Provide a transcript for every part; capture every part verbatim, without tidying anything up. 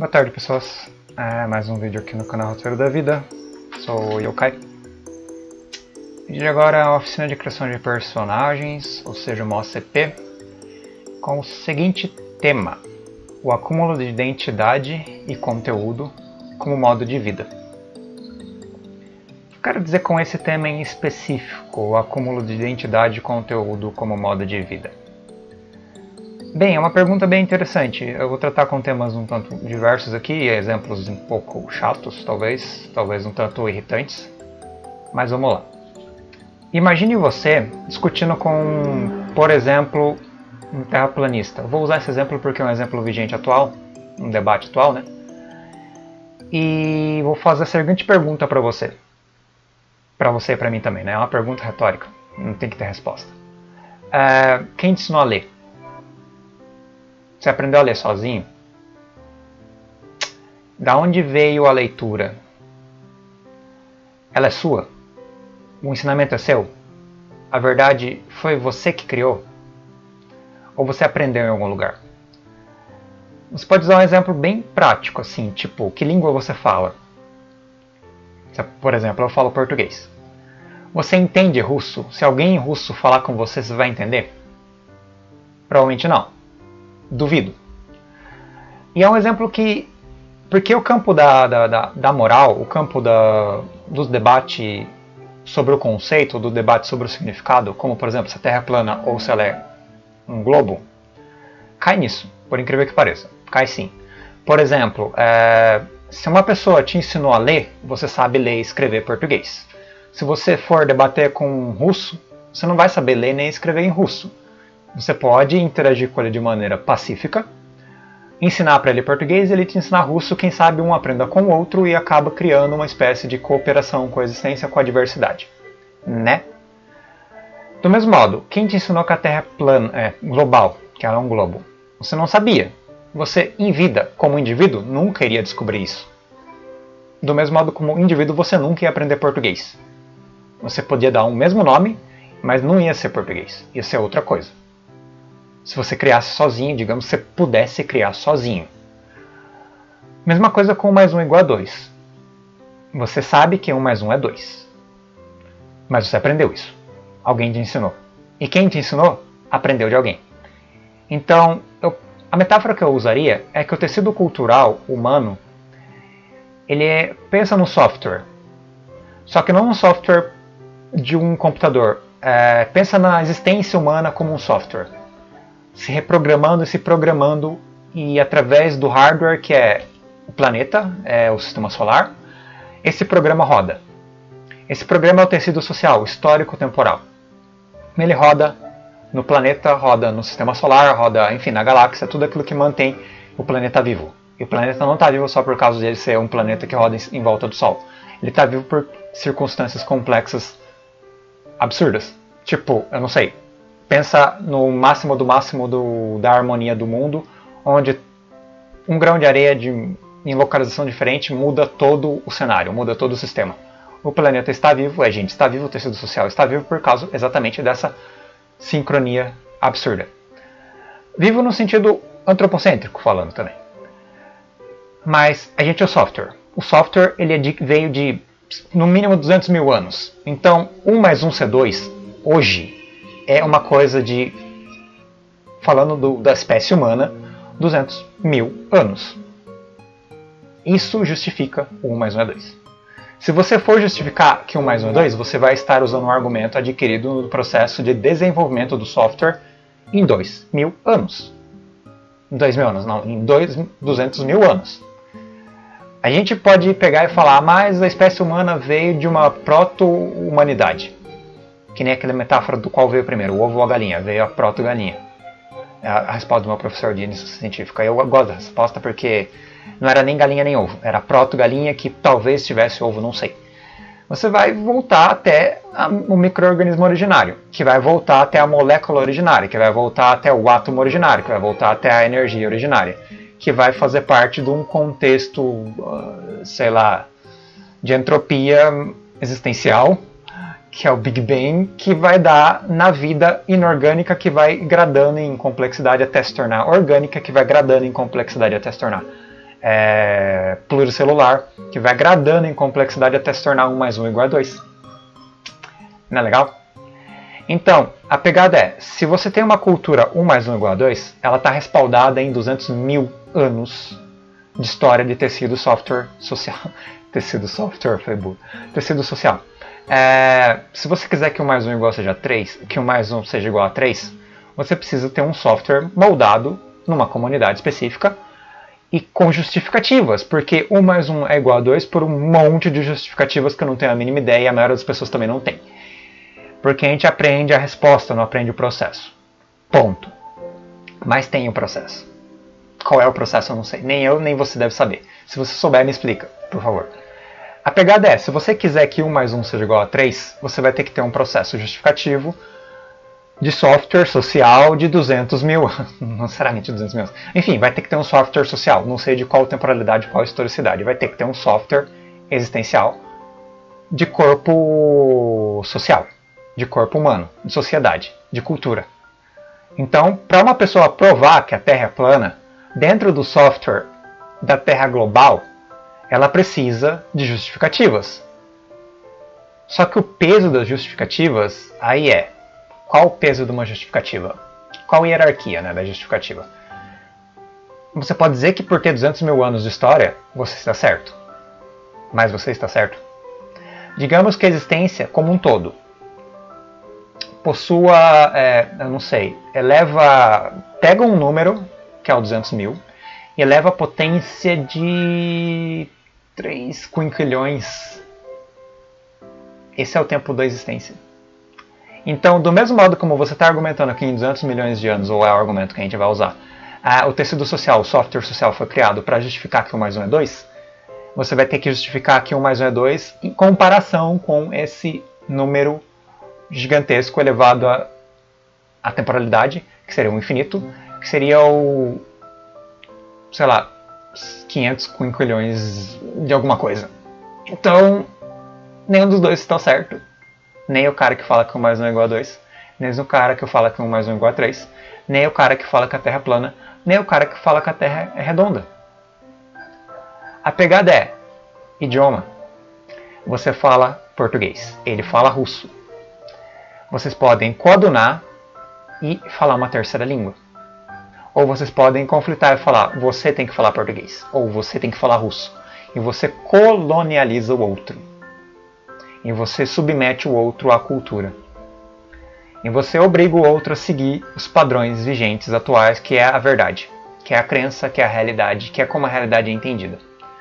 Boa tarde, pessoas. É mais um vídeo aqui no canal Roteiro da Vida. Sou o Yokai. O vídeo de agora é a oficina de criação de personagens, ou seja, uma O C P, com o seguinte tema: o acúmulo de identidade e conteúdo como modo de vida. Eu quero dizer com esse tema em específico, o acúmulo de identidade e conteúdo como modo de vida. Bem, é uma pergunta bem interessante. Eu vou tratar com temas um tanto diversos aqui, exemplos um pouco chatos, talvez, talvez um tanto irritantes, mas vamos lá. Imagine você discutindo com, por exemplo, um terraplanista. Vou usar esse exemplo porque é um exemplo vigente atual, um debate atual, né? E vou fazer a seguinte pergunta para você. Para você e para mim também, né? É uma pergunta retórica, não tem que ter resposta. É, quem te ensinou a ler? Você aprendeu a ler sozinho? Da onde veio a leitura? Ela é sua? O ensinamento é seu? A verdade foi você que criou? Ou você aprendeu em algum lugar? Você pode usar um exemplo bem prático, assim, tipo, que língua você fala? Por exemplo, eu falo português. Você entende russo? Se alguém em russo falar com você, você vai entender? Provavelmente não. Duvido. E é um exemplo que... Porque o campo da, da, da, da moral, o campo da, dos debates sobre o conceito, do debate sobre o significado, como por exemplo se a Terra é plana ou se ela é um globo, cai nisso, por incrível que pareça. Cai sim. Por exemplo, é, se uma pessoa te ensinou a ler, você sabe ler e escrever português. Se você for debater com um russo, você não vai saber ler nem escrever em russo. Você pode interagir com ele de maneira pacífica, ensinar para ele português e ele te ensinar russo, quem sabe um aprenda com o outro e acaba criando uma espécie de cooperação, coexistência com a diversidade. Né? Do mesmo modo, quem te ensinou que a Terra é plana, é global, que ela é um globo? Você não sabia. Você, em vida, como indivíduo, nunca iria descobrir isso. Do mesmo modo, como indivíduo, você nunca ia aprender português. Você podia dar o mesmo nome, mas não ia ser português, ia ser outra coisa. Se você criasse sozinho, digamos, você pudesse criar sozinho. Mesma coisa com um mais um igual a dois. Você sabe que um mais um é dois. Mas você aprendeu isso. Alguém te ensinou. E quem te ensinou, aprendeu de alguém. Então, eu, a metáfora que eu usaria é que o tecido cultural humano, ele é, pensa no software. Só que não um software de um computador. É, pensa na existência humana como um software. Se reprogramando e se programando, e através do hardware que é o planeta, é o sistema solar, esse programa roda. Esse programa é o tecido social, histórico-temporal. Ele roda no planeta, roda no sistema solar, roda, enfim, na galáxia, tudo aquilo que mantém o planeta vivo. E o planeta não está vivo só por causa de ele ser um planeta que roda em volta do Sol. Ele está vivo por circunstâncias complexas, absurdas. Tipo, eu não sei. Pensa no máximo do máximo do, da harmonia do mundo, onde um grão de areia de, em localização diferente muda todo o cenário, muda todo o sistema. O planeta está vivo, a gente está vivo, o tecido social está vivo por causa exatamente dessa sincronia absurda. Vivo no sentido antropocêntrico, falando também. Mas a gente é o software. O software ele é de, veio de, no mínimo, duzentos mil anos. Então, um mais um ser dois, hoje, é uma coisa de, falando do, da espécie humana, duzentos mil anos. Isso justifica o um mais um é dois. Se você for justificar que um mais um é dois, você vai estar usando um argumento adquirido no processo de desenvolvimento do software em dois mil anos. Em dois mil anos, não, em dois, duzentos mil anos. A gente pode pegar e falar, mas a espécie humana veio de uma proto-humanidade. Que nem aquela metáfora do qual veio primeiro, o ovo ou a galinha, veio a proto-galinha. É a resposta do meu professor de iniciação científica. Eu gosto da resposta porque não era nem galinha nem ovo, era proto-galinha que talvez tivesse ovo, não sei. Você vai voltar até a, o micro-organismo originário, que vai voltar até a molécula originária, que vai voltar até o átomo originário, que vai voltar até a energia originária, que vai fazer parte de um contexto, uh, sei lá, de entropia existencial, que é o Big Bang, que vai dar na vida inorgânica, que vai gradando em complexidade até se tornar orgânica, que vai gradando em complexidade até se tornar é, pluricelular, que vai gradando em complexidade até se tornar um mais um igual a dois. Não é legal? Então, a pegada é, se você tem uma cultura um mais um igual a dois, ela está respaldada em duzentos mil anos de história de tecido software social. Tecido software, foi burro. Tecido social. É, se você quiser que um mais um igual seja três, que um mais um seja igual a três, você precisa ter um software moldado numa comunidade específica e com justificativas, porque um mais um é igual a dois por um monte de justificativas que eu não tenho a mínima ideia e a maioria das pessoas também não tem. Porque a gente aprende a resposta, não aprende o processo. Ponto. Mas tem o processo. Qual é o processo eu não sei. Nem eu, nem você deve saber. Se você souber, me explica, por favor. A pegada é, se você quiser que um mais um seja igual a três, você vai ter que ter um processo justificativo de software social de duzentos mil anos. Não necessariamente duzentos mil anos. Enfim, vai ter que ter um software social. Não sei de qual temporalidade, qual historicidade. Vai ter que ter um software existencial de corpo social. De corpo humano, de sociedade, de cultura. Então, para uma pessoa provar que a Terra é plana, dentro do software da Terra global, ela precisa de justificativas. Só que o peso das justificativas, aí é, qual o peso de uma justificativa? Qual a hierarquia, né, da justificativa? Você pode dizer que por ter duzentos mil anos de história, você está certo. Mas você está certo? Digamos que a existência como um todo possua, é, eu não sei, eleva, pega um número, que é o duzentos mil, e eleva a potência de três quinquilhões. Esse é o tempo da existência. Então, do mesmo modo como você está argumentando aqui em duzentos milhões de anos, ou é o argumento que a gente vai usar, ah, o tecido social, o software social foi criado para justificar que um mais um é dois, você vai ter que justificar que um mais um é dois em comparação com esse número gigantesco elevado à, à temporalidade, que seria o infinito, que seria o, sei lá, quinhentos quinquilhões de alguma coisa. Então, nenhum dos dois está certo. Nem o cara que fala que um mais um é igual a dois, nem o cara que fala que um mais um é igual a três, nem o cara que fala que a Terra é plana, nem o cara que fala que a Terra é redonda. A pegada é idioma. Você fala português, ele fala russo. Vocês podem coadunar e falar uma terceira língua. Ou vocês podem conflitar e falar, você tem que falar português, ou você tem que falar russo. E você colonializa o outro. E você submete o outro à cultura. E você obriga o outro a seguir os padrões vigentes atuais, que é a verdade, que é a crença, que é a realidade, que é como a realidade é entendida.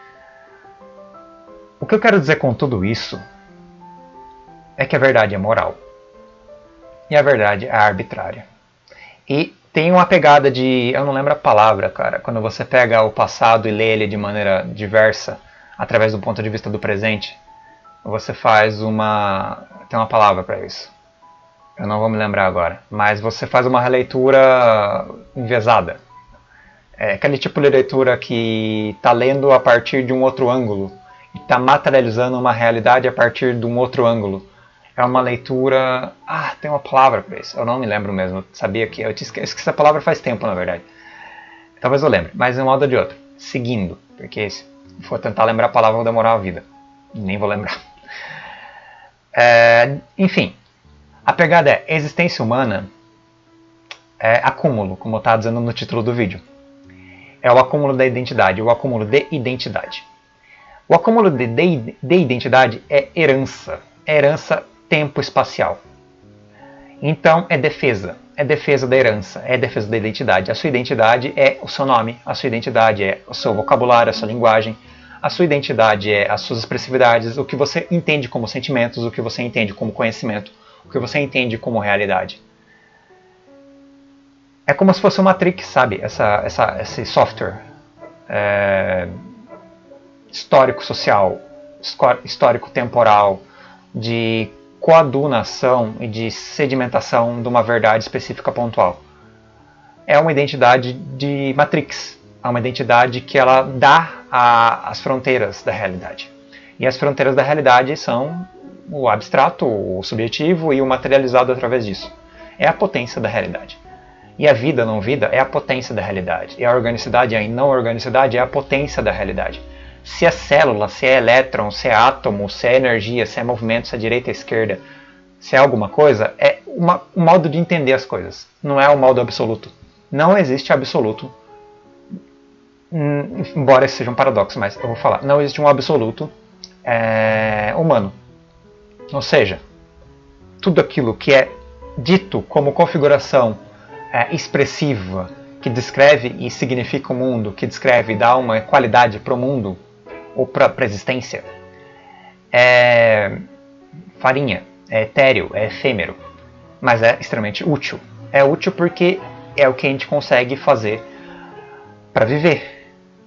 O que eu quero dizer com tudo isso é que a verdade é moral. E a verdade é arbitrária. E tem uma pegada de... eu não lembro a palavra, cara. Quando você pega o passado e lê ele de maneira diversa, através do ponto de vista do presente, você faz uma... tem uma palavra para isso. Eu não vou me lembrar agora. Mas você faz uma releitura envesada. É aquele tipo de leitura que está lendo a partir de um outro ângulo. E está materializando uma realidade a partir de um outro ângulo. É uma leitura... ah, tem uma palavra para isso. Eu não me lembro mesmo. Eu sabia que... eu esqueci essa palavra faz tempo, na verdade. Talvez eu lembre. Mas de um modo ou de outro. Seguindo. Porque se for tentar lembrar a palavra, eu vou demorar a vida. Nem vou lembrar. É, enfim. A pegada é... existência humana é acúmulo, como eu estava dizendo no título do vídeo. É o acúmulo da identidade. O acúmulo de identidade. O acúmulo de, de, de identidade é herança. É herança tempo espacial. Então é defesa, é defesa da herança, é defesa da identidade. A sua identidade é o seu nome, a sua identidade é o seu vocabulário, a sua linguagem, a sua identidade é as suas expressividades, o que você entende como sentimentos, o que você entende como conhecimento, o que você entende como realidade. É como se fosse uma Matrix, sabe? Essa, essa, esse software é, histórico-social, histórico-temporal, de coadunação e de sedimentação de uma verdade específica pontual. É uma identidade de Matrix, é uma identidade que ela dá a, as fronteiras da realidade. E as fronteiras da realidade são o abstrato, o subjetivo e o materializado através disso. É a potência da realidade. E a vida não vida é a potência da realidade. E a organicidade e a não organicidade é a potência da realidade. Se é célula, se é elétron, se é átomo, se é energia, se é movimento, se é direita ou esquerda, se é alguma coisa, é uma, um modo de entender as coisas. Não é um modo absoluto. Não existe absoluto. Hum, embora esse seja um paradoxo, mas eu vou falar. Não existe um absoluto é, humano. Ou seja, tudo aquilo que é dito como configuração é, expressiva, que descreve e significa o mundo, que descreve e dá uma qualidade para o mundo, ou para a existência, é farinha, é etéreo, é efêmero, mas é extremamente útil. É útil porque é o que a gente consegue fazer para viver.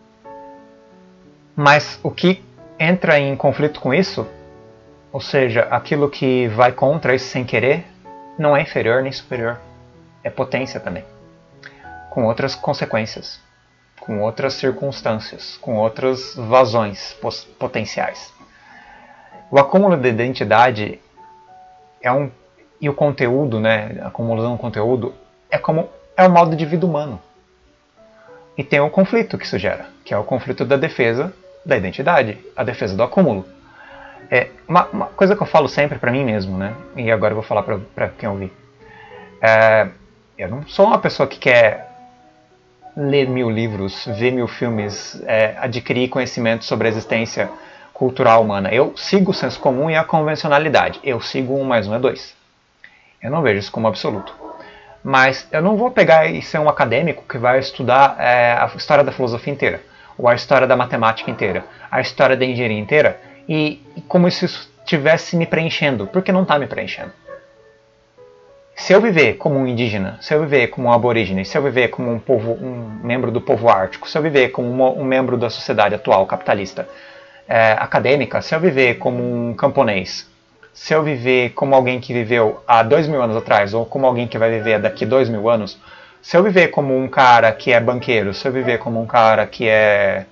Mas o que entra em conflito com isso, ou seja, aquilo que vai contra isso sem querer, não é inferior nem superior. É potência também. Com outras consequências, com outras circunstâncias, com outras vazões potenciais. O acúmulo de identidade é um, e o conteúdo, né, a acumulação do conteúdo, é como é o modo de vida humano. E tem um conflito que isso gera, que é o conflito da defesa da identidade, a defesa do acúmulo. É uma, uma coisa que eu falo sempre para mim mesmo, né, e agora eu vou falar para quem ouvir. É, eu não sou uma pessoa que quer ler mil livros, ver mil filmes, é, adquirir conhecimento sobre a existência cultural humana. Eu sigo o senso comum e a convencionalidade. Eu sigo um mais um é dois. Eu não vejo isso como absoluto. Mas eu não vou pegar e ser um acadêmico que vai estudar é, a história da filosofia inteira, ou a história da matemática inteira, a história da engenharia inteira, e, e como se isso estivesse me preenchendo, porque não está me preenchendo. Se eu viver como um indígena, se eu viver como um aborígene, se eu viver como um, povo, um membro do povo ártico, se eu viver como um, um membro da sociedade atual capitalista é, acadêmica, se eu viver como um camponês, se eu viver como alguém que viveu há dois mil anos atrás, ou como alguém que vai viver daqui dois mil anos, se eu viver como um cara que é banqueiro, se eu viver como um cara que é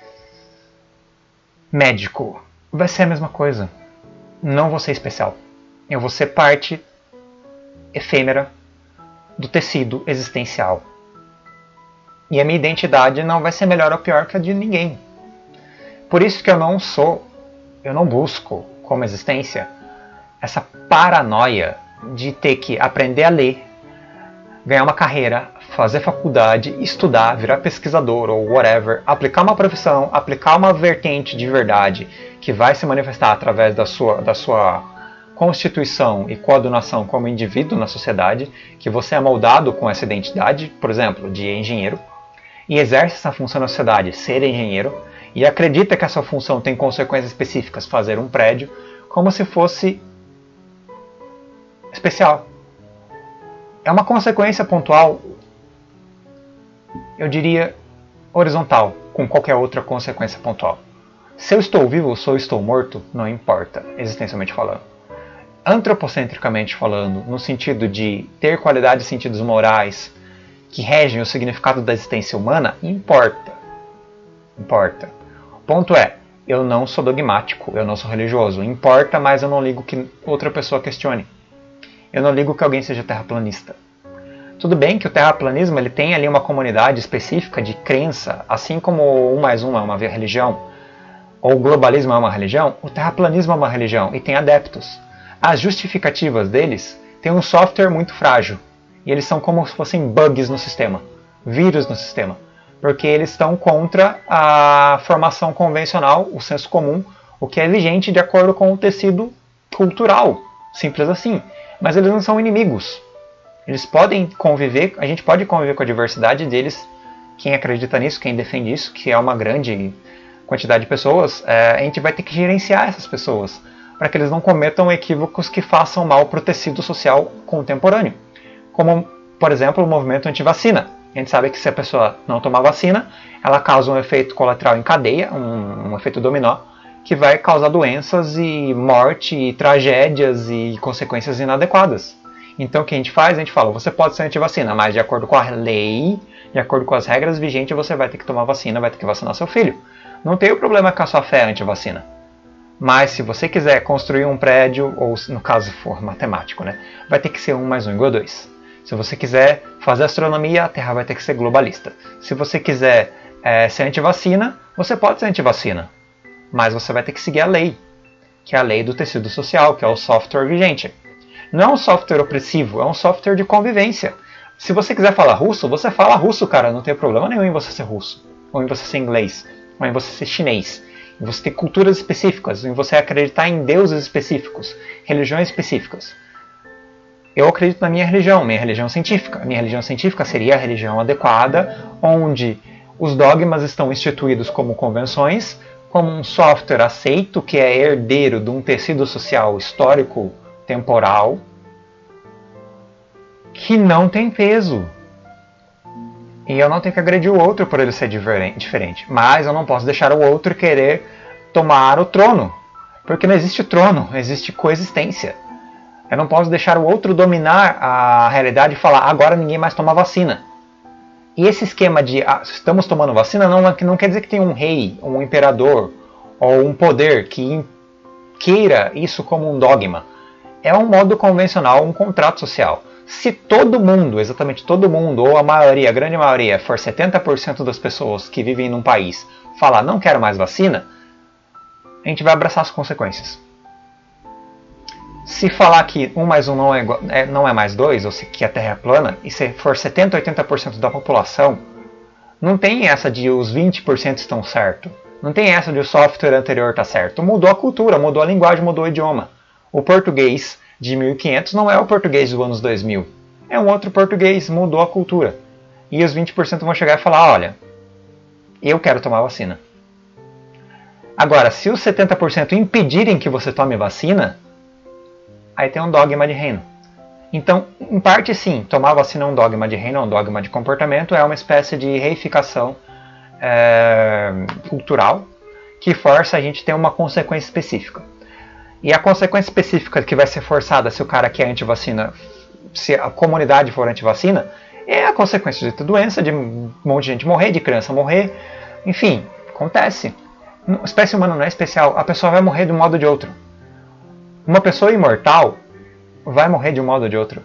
médico, vai ser a mesma coisa. Não vou ser especial. Eu vou ser parte efêmera do tecido existencial. E a minha identidade não vai ser melhor ou pior que a de ninguém. Por isso que eu não sou, eu não busco como existência essa paranoia de ter que aprender a ler, ganhar uma carreira, fazer faculdade, estudar, virar pesquisador ou whatever, aplicar uma profissão, aplicar uma vertente de verdade que vai se manifestar através da sua, da sua constituição e coadunação como indivíduo na sociedade, que você é moldado com essa identidade, por exemplo, de engenheiro, e exerce essa função na sociedade, ser engenheiro, e acredita que essa função tem consequências específicas, fazer um prédio, como se fosse especial. É uma consequência pontual, eu diria, horizontal, com qualquer outra consequência pontual. Se eu estou vivo ou se eu estou morto, não importa, existencialmente falando. Antropocentricamente falando, no sentido de ter qualidades e sentidos morais que regem o significado da existência humana, importa. Importa. O ponto é, eu não sou dogmático, eu não sou religioso. Importa, mas eu não ligo que outra pessoa questione. Eu não ligo que alguém seja terraplanista. Tudo bem que o terraplanismo ele tem ali uma comunidade específica de crença, assim como um mais um é uma religião, ou o globalismo é uma religião, o terraplanismo é uma religião e tem adeptos. As justificativas deles têm um software muito frágil, e eles são como se fossem bugs no sistema, vírus no sistema, porque eles estão contra a formação convencional, o senso comum, o que é vigente de acordo com o tecido cultural, simples assim. Mas eles não são inimigos. Eles podem conviver, a gente pode conviver com a diversidade deles. Quem acredita nisso, quem defende isso, que é uma grande quantidade de pessoas, é, a gente vai ter que gerenciar essas pessoas para que eles não cometam equívocos que façam mal para o tecido social contemporâneo. Como, por exemplo, o movimento anti-vacina. A gente sabe que se a pessoa não tomar vacina, ela causa um efeito colateral em cadeia, um, um efeito dominó, que vai causar doenças e morte e tragédias e consequências inadequadas. Então o que a gente faz? A gente fala, você pode ser anti-vacina, mas de acordo com a lei, de acordo com as regras vigentes, você vai ter que tomar vacina, vai ter que vacinar seu filho. Não tem o problema com a sua fé anti-vacina. Mas se você quiser construir um prédio, ou no caso for matemático, né, vai ter que ser um mais um igual a dois. Se você quiser fazer astronomia, a Terra vai ter que ser globalista. Se você quiser é, ser antivacina, você pode ser antivacina. Mas você vai ter que seguir a lei, que é a lei do tecido social, que é o software vigente. Não é um software opressivo, é um software de convivência. Se você quiser falar russo, você fala russo, cara. Não tem problema nenhum em você ser russo, ou em você ser inglês, ou em você ser chinês. Em você ter culturas específicas, em você acreditar em deuses específicos, religiões específicas. Eu acredito na minha religião, minha religião científica. A minha religião científica seria a religião adequada, onde os dogmas estão instituídos como convenções, como um software aceito, que é herdeiro de um tecido social histórico temporal, que não tem peso. E eu não tenho que agredir o outro por ele ser diferente. Mas eu não posso deixar o outro querer tomar o trono. Porque não existe trono, existe coexistência. Eu não posso deixar o outro dominar a realidade e falar, agora ninguém mais toma vacina. E esse esquema de ah, estamos tomando vacina não, não quer dizer que tem um rei, um imperador ou um poder que queira isso como um dogma. É um modo convencional, um contrato social. Se todo mundo, exatamente todo mundo, ou a maioria, a grande maioria, for setenta por cento das pessoas que vivem num país falar não quero mais vacina, a gente vai abraçar as consequências. Se falar que um mais um não é, é, não é mais dois, ou se que a Terra é plana, e se for setenta, oitenta por cento da população, não tem essa de os vinte por cento estão certo. Não tem essa de o software anterior está certo. Mudou a cultura, mudou a linguagem, mudou o idioma. O português de mil e quinhentos não é o português dos anos dois mil. É um outro português, mudou a cultura. E os vinte por cento vão chegar e falar, olha, eu quero tomar vacina. Agora, se os setenta por cento impedirem que você tome vacina, aí tem um dogma de reino. Então, em parte sim, tomar vacina é um dogma de reino, é um dogma de comportamento, é uma espécie de reificação é, cultural que força a gente a ter uma consequência específica. E a consequência específica que vai ser forçada se o cara que é antivacina, se a comunidade for antivacina, é a consequência de ter doença, de um monte de gente morrer, de criança morrer, enfim, acontece. A espécie humana não é especial, a pessoa vai morrer de um modo ou de outro. Uma pessoa imortal vai morrer de um modo ou de outro.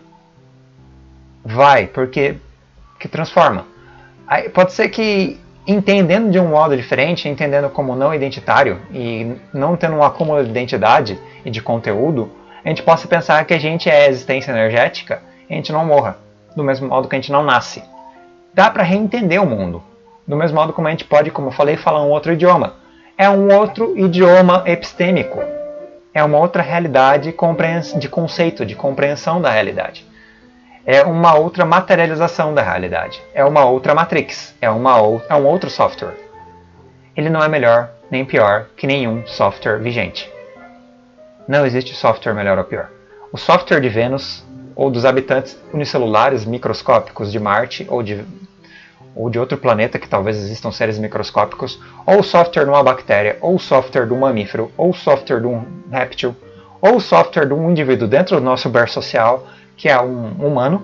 Vai, porque que transforma. Aí, pode ser que entendendo de um modo diferente, entendendo como não identitário e não tendo um acúmulo de identidade e de conteúdo, a gente possa pensar que a gente é existência energética e a gente não morra, do mesmo modo que a gente não nasce. Dá para reentender o mundo, do mesmo modo como a gente pode, como eu falei, falar um outro idioma. É um outro idioma epistêmico. É uma outra realidade de conceito, de compreensão da realidade. É uma outra materialização da realidade. É uma outra matrix. É, uma ou... é um outro software. Ele não é melhor nem pior que nenhum software vigente. Não existe software melhor ou pior. O software de Vênus, ou dos habitantes unicelulares microscópicos de Marte, ou de, ou de outro planeta que talvez existam seres microscópicos, ou o software de uma bactéria, ou o software de um mamífero, ou o software de um réptil, ou o software de um indivíduo dentro do nosso berço social, que é um humano,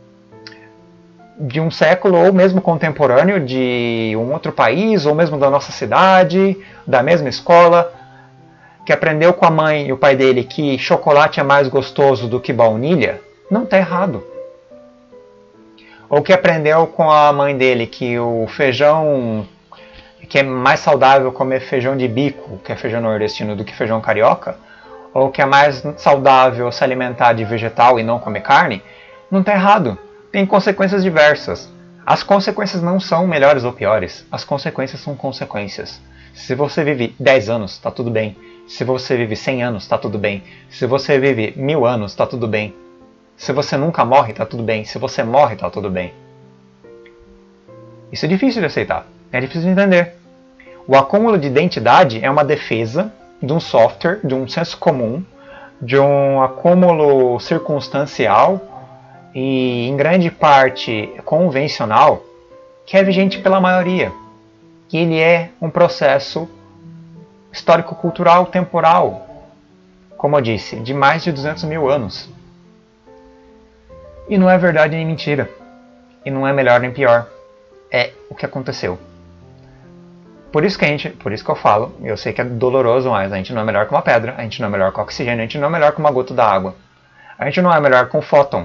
de um século ou mesmo contemporâneo, de um outro país, ou mesmo da nossa cidade, da mesma escola, que aprendeu com a mãe e o pai dele que chocolate é mais gostoso do que baunilha, não está errado. Ou que aprendeu com a mãe dele que o feijão, que é mais saudável comer feijão de bico, que é feijão nordestino, do que feijão carioca, ou que é mais saudável se alimentar de vegetal e não comer carne, não está errado. Tem consequências diversas. As consequências não são melhores ou piores. As consequências são consequências. Se você vive dez anos, está tudo bem. Se você vive cem anos, está tudo bem. Se você vive mil anos, está tudo bem. Se você nunca morre, está tudo bem. Se você morre, está tudo bem. Isso é difícil de aceitar. É difícil de entender. O acúmulo de identidade é uma defesa de um software, de um senso comum, de um acúmulo circunstancial e, em grande parte, convencional, que é vigente pela maioria. Que ele é um processo histórico-cultural temporal, como eu disse, de mais de duzentos mil anos. E não é verdade nem mentira. E não é melhor nem pior. É o que aconteceu. Por isso que a gente, por isso que eu falo, eu sei que é doloroso, mas a gente não é melhor que uma pedra, a gente não é melhor que oxigênio, a gente não é melhor que uma gota d'água. A gente não é melhor que um fóton.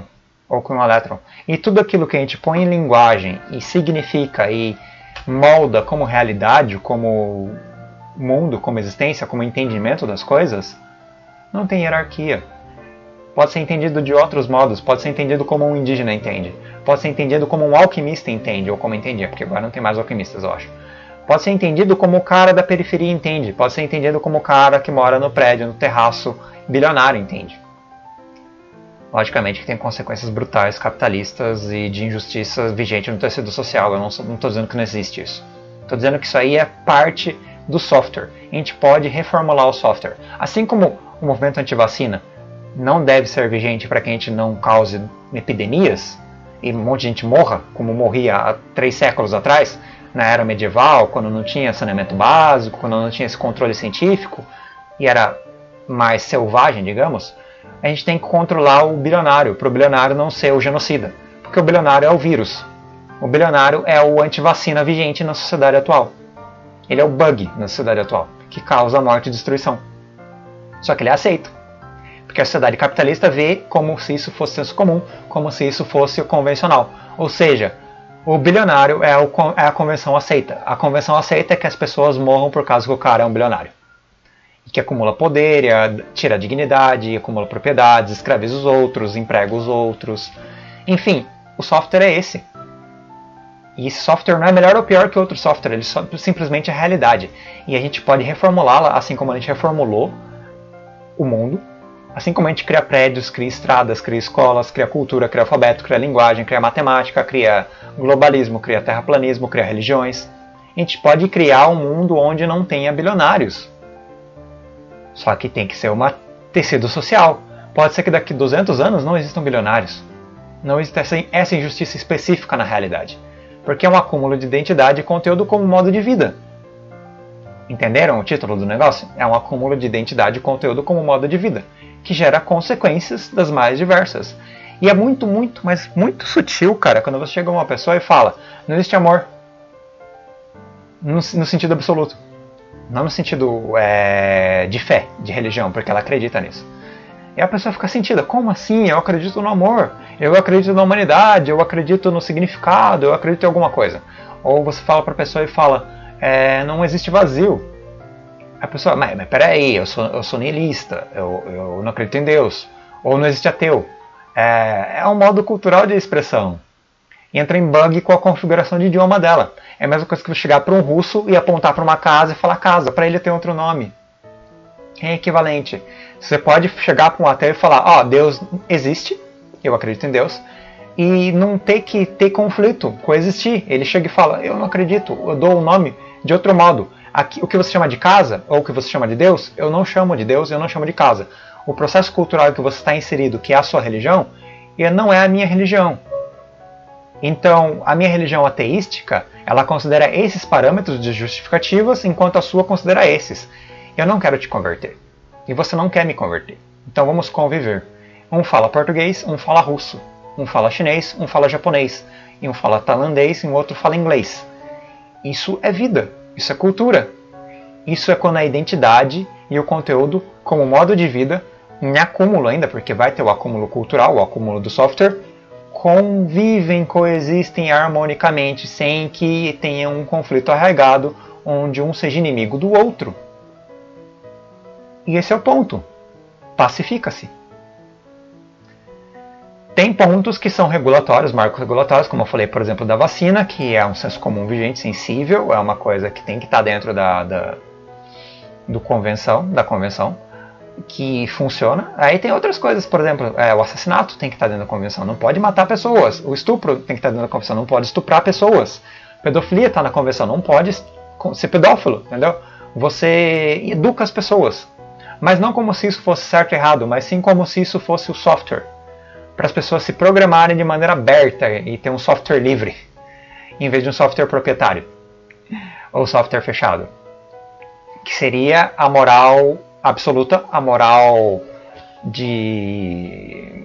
ou com um elétron. E tudo aquilo que a gente põe em linguagem e significa e molda como realidade, como mundo, como existência, como entendimento das coisas, não tem hierarquia. Pode ser entendido de outros modos, pode ser entendido como um indígena entende, pode ser entendido como um alquimista entende, ou como entendia, porque agora não tem mais alquimistas, eu acho. Pode ser entendido como o cara da periferia entende, pode ser entendido como o cara que mora no prédio, no terraço, bilionário entende. Logicamente que tem consequências brutais, capitalistas e de injustiças vigentes no tecido social. Eu não estou dizendo que não existe isso. Estou dizendo que isso aí é parte do software. A gente pode reformular o software. Assim como o movimento anti-vacina não deve ser vigente para que a gente não cause epidemias e um monte de gente morra, como morria há três séculos atrás, na era medieval, quando não tinha saneamento básico, quando não tinha esse controle científico e era mais selvagem, digamos, a gente tem que controlar o bilionário, para o bilionário não ser o genocida. Porque o bilionário é o vírus. O bilionário é o antivacina vigente na sociedade atual. Ele é o bug na sociedade atual, que causa morte e destruição. Só que ele é aceito. Porque a sociedade capitalista vê como se isso fosse senso comum, como se isso fosse o convencional. Ou seja, o bilionário é, o, é a convenção aceita. A convenção aceita é que as pessoas morram por causa que o cara é um bilionário. Que acumula poder, tira a dignidade, acumula propriedades, escraviza os outros, emprega os outros. Enfim, o software é esse. E esse software não é melhor ou pior que outro software, ele só, simplesmente é a realidade. E a gente pode reformulá-la assim como a gente reformulou o mundo, assim como a gente cria prédios, cria estradas, cria escolas, cria cultura, cria alfabeto, cria linguagem, cria matemática, cria globalismo, cria terraplanismo, cria religiões. A gente pode criar um mundo onde não tenha bilionários. Só que tem que ser um tecido social. Pode ser que daqui a duzentos anos não existam bilionários. Não existe essa injustiça específica na realidade. Porque é um acúmulo de identidade e conteúdo como modo de vida. Entenderam o título do negócio? É um acúmulo de identidade e conteúdo como modo de vida, que gera consequências das mais diversas. E é muito, muito, mas muito sutil, cara, quando você chega a uma pessoa e fala: não existe amor. No, no sentido absoluto. Não no sentido é, de fé, de religião, porque ela acredita nisso. E a pessoa fica sentida: como assim? Eu acredito no amor, eu acredito na humanidade, eu acredito no significado, eu acredito em alguma coisa. Ou você fala para a pessoa e fala: é, não existe vazio. A pessoa: mas, mas peraí, eu sou, eu sou niilista, eu, eu não acredito em Deus. Ou não existe ateu. É, é um modo cultural de expressão. Entra em bug com a configuração de idioma dela. É a mesma coisa que você chegar para um russo e apontar para uma casa e falar casa, para ele tem outro nome. É equivalente. Você pode chegar para um ateu e falar: ó, oh, Deus existe, eu acredito em Deus, e não ter que ter conflito, coexistir. Ele chega e fala: eu não acredito, eu dou o nome de outro modo. Aqui, o que você chama de casa, ou o que você chama de Deus, eu não chamo de Deus, eu não chamo de casa. O processo cultural que você está inserido, que é a sua religião, não é a minha religião. Então, a minha religião ateística, ela considera esses parâmetros de justificativas, enquanto a sua considera esses. Eu não quero te converter. E você não quer me converter. Então vamos conviver. Um fala português, um fala russo. Um fala chinês, um fala japonês. E um fala tailandês e um outro fala inglês. Isso é vida. Isso é cultura. Isso é quando a identidade e o conteúdo, como modo de vida, em acúmulo ainda, porque vai ter o acúmulo cultural, o acúmulo do software, convivem, coexistem harmonicamente, sem que tenha um conflito arraigado, onde um seja inimigo do outro. E esse é o ponto. Pacifica-se. Tem pontos que são regulatórios, marcos regulatórios, como eu falei, por exemplo, da vacina, que é um senso comum vigente, sensível, é uma coisa que tem que estar dentro da, da, do convenção, da convenção, que funciona. Aí tem outras coisas, por exemplo, é, o assassinato tem que estar dentro da convenção, não pode matar pessoas. O estupro tem que estar dentro da convenção, não pode estuprar pessoas. Pedofilia está na convenção, não pode ser pedófilo, entendeu? Você educa as pessoas, mas não como se isso fosse certo ou errado, mas sim como se isso fosse o software, para as pessoas se programarem de maneira aberta e ter um software livre, em vez de um software proprietário, ou software fechado, que seria a moral absoluta, a moral de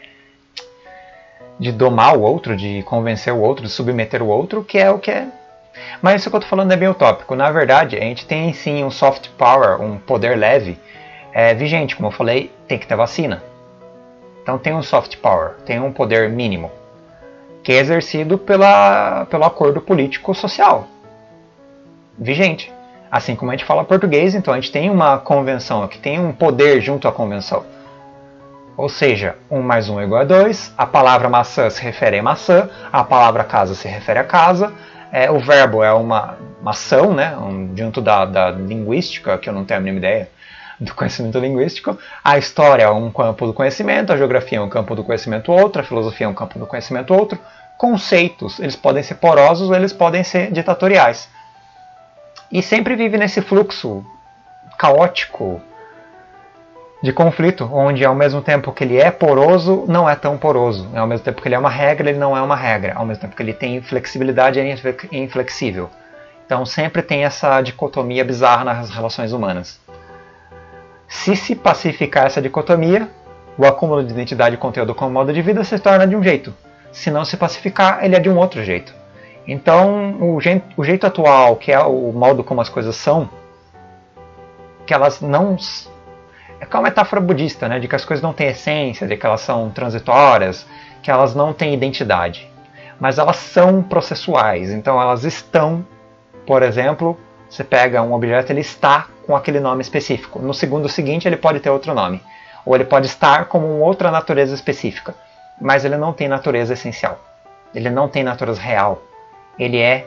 de domar o outro, de convencer o outro, de submeter o outro, que é o que é. Mas isso que eu estou falando é bem utópico. Na verdade, a gente tem sim um soft power, um poder leve, é, vigente. Como eu falei, tem que ter vacina. Então tem um soft power, tem um poder mínimo, que é exercido pela, pelo acordo político-social vigente. Assim como a gente fala português, então a gente tem uma convenção aqui, tem um poder junto à convenção. Ou seja, um mais um é igual a dois, a palavra maçã se refere a maçã, a palavra casa se refere a casa, é, o verbo é uma, uma ação, né, um, junto da, da linguística, que eu não tenho a mínima ideia, do conhecimento linguístico. A história é um campo do conhecimento, a geografia é um campo do conhecimento outro, a filosofia é um campo do conhecimento outro. Conceitos, eles podem ser porosos ou eles podem ser ditatoriais. E sempre vive nesse fluxo caótico de conflito, onde ao mesmo tempo que ele é poroso, não é tão poroso. Ao mesmo tempo que ele é uma regra, ele não é uma regra. Ao mesmo tempo que ele tem flexibilidade, ele é inflexível. Então sempre tem essa dicotomia bizarra nas relações humanas. Se se pacificar essa dicotomia, o acúmulo de identidade e conteúdo como modo de vida se torna de um jeito. Se não se pacificar, ele é de um outro jeito. Então, o jeito, o jeito atual, que é o modo como as coisas são, que elas não... É uma metáfora budista, né? De que as coisas não têm essência, de que elas são transitórias, que elas não têm identidade. Mas elas são processuais, então elas estão, por exemplo, você pega um objeto, ele está com aquele nome específico. No segundo seguinte, ele pode ter outro nome. Ou ele pode estar como uma outra natureza específica. Mas ele não tem natureza essencial. Ele não tem natureza real. Ele é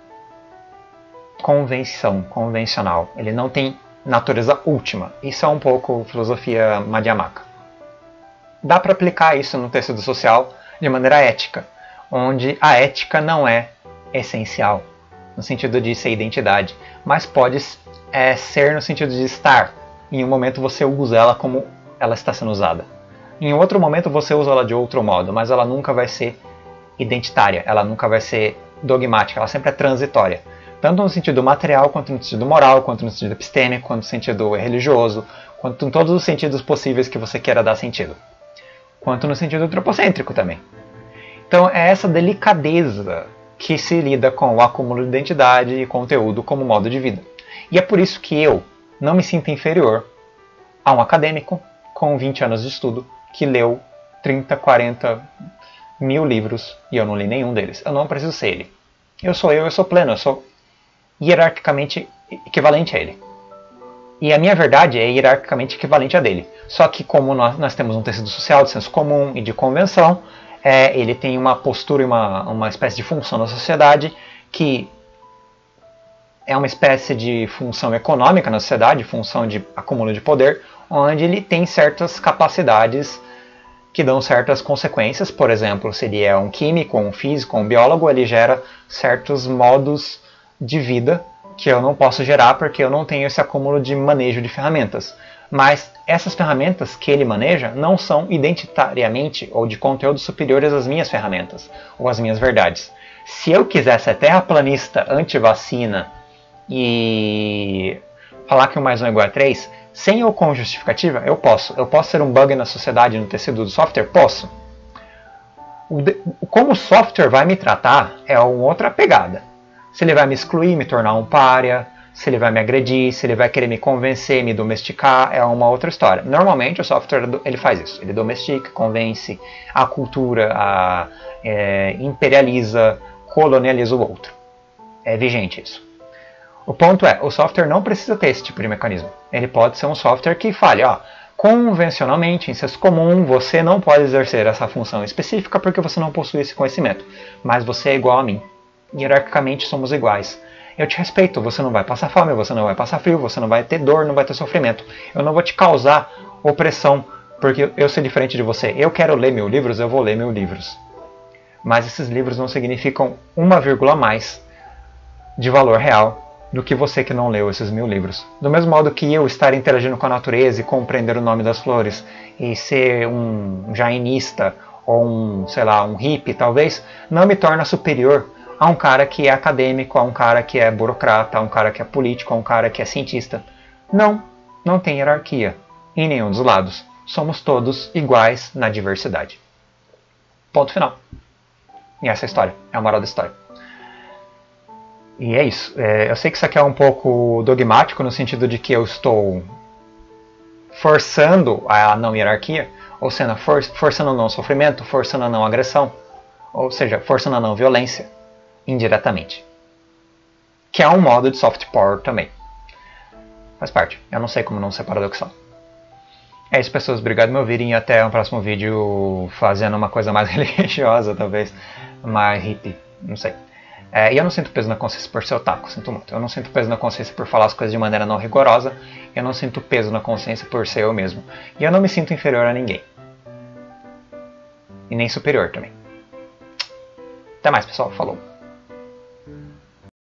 convenção, convencional. Ele não tem natureza última. Isso é um pouco filosofia Madhyamaka. Dá para aplicar isso no tecido social de maneira ética, onde a ética não é essencial, no sentido de ser identidade, mas pode é, ser no sentido de estar. Em um momento você usa ela como ela está sendo usada. Em outro momento você usa ela de outro modo, mas ela nunca vai ser identitária, ela nunca vai ser dogmática, ela sempre é transitória. Tanto no sentido material, quanto no sentido moral, quanto no sentido epistêmico, quanto no sentido religioso, quanto em todos os sentidos possíveis que você queira dar sentido. Quanto no sentido antropocêntrico também. Então é essa delicadeza que se lida com o acúmulo de identidade e conteúdo como modo de vida. E é por isso que eu não me sinto inferior a um acadêmico com vinte anos de estudo que leu trinta, quarenta mil livros e eu não li nenhum deles. Eu não preciso ser ele. Eu sou eu, eu sou pleno, eu sou hierarquicamente equivalente a ele. E a minha verdade é hierarquicamente equivalente a dele. Só que como nós, nós temos um tecido social de senso comum e de convenção, é, ele tem uma postura e uma, uma espécie de função na sociedade que é uma espécie de função econômica na sociedade, função de acúmulo de poder, onde ele tem certas capacidades que dão certas consequências. Por exemplo, se ele é um químico, um físico, um biólogo, ele gera certos modos de vida que eu não posso gerar porque eu não tenho esse acúmulo de manejo de ferramentas. Mas essas ferramentas que ele maneja não são identitariamente ou de conteúdo superiores às minhas ferramentas ou às minhas verdades. Se eu quisesse ser terraplanista, anti-vacina e falar que um mais um é igual a três, sem ou com justificativa, eu posso. Eu posso ser um bug na sociedade, no tecido do software? Posso. O de... Como o software vai me tratar é uma outra pegada. Se ele vai me excluir, me tornar um pária, se ele vai me agredir, se ele vai querer me convencer, me domesticar, é uma outra história. Normalmente o software ele faz isso. Ele domestica, convence, a cultura, a, é, imperializa, colonializa o outro. É vigente isso. O ponto é, o software não precisa ter esse tipo de mecanismo. Ele pode ser um software que fale, ó, convencionalmente, em senso comum, você não pode exercer essa função específica porque você não possui esse conhecimento. Mas você é igual a mim. Hierarquicamente somos iguais. Eu te respeito, você não vai passar fome, você não vai passar frio, você não vai ter dor, não vai ter sofrimento. Eu não vou te causar opressão porque eu sou diferente de você. Eu quero ler mil livros, eu vou ler mil livros. Mas esses livros não significam uma vírgula a mais de valor real do que você que não leu esses mil livros. Do mesmo modo que eu estar interagindo com a natureza e compreender o nome das flores e ser um jainista ou um, sei lá, um hippie talvez, não me torna superior a um cara que é acadêmico, a um cara que é burocrata, a um cara que é político, a um cara que é cientista. Não, não tem hierarquia em nenhum dos lados. Somos todos iguais na diversidade. Ponto final. E essa é a história, é a moral da história. E é isso. É, eu sei que isso aqui é um pouco dogmático no sentido de que eu estou forçando a não hierarquia, ou seja, for, forçando a não sofrimento, forçando a não agressão, ou seja, forçando a não violência, indiretamente. Que é um modo de soft power também. Faz parte. Eu não sei como não ser paradoxal. É isso, pessoas. Obrigado por me ouvirem e até um próximo vídeo fazendo uma coisa mais religiosa, talvez. Mais hippie. Não sei. É, e eu não sinto peso na consciência por ser otaku, sinto muito. Eu não sinto peso na consciência por falar as coisas de maneira não rigorosa. Eu não sinto peso na consciência por ser eu mesmo. E eu não me sinto inferior a ninguém. E nem superior também. Até mais, pessoal. Falou.